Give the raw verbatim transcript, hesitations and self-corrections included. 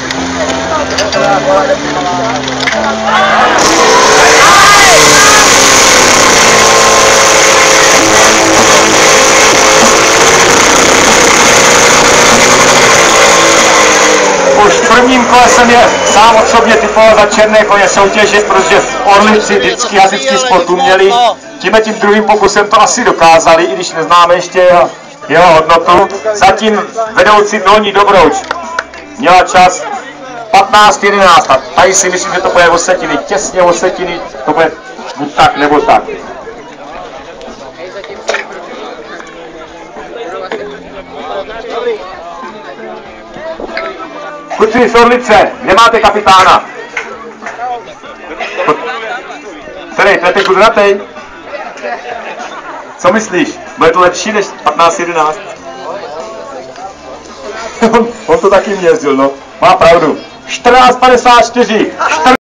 Už v prvním kole jsem je sám osobně typoval za černé koně soutěže, protože v Orlici vždycky hasičský sport uměli. Tímhle tím druhým pokusem to asi dokázali, i když neznáme ještě jeho, jeho hodnotu. Zatím vedoucí Dolní Dobrouč měla čas patnáct jedenáct a tady si myslím, že to bude o setiny, těsně o setiny, to bude buď tak nebo tak. Kluci z Orlice, kde máte kapitána? Který, to je ten kudratej? Co myslíš? Bude to lepší než patnáct jedenáct? on, on to taky měřil, no. Má pravdu. čtrnáct padesát čtyři.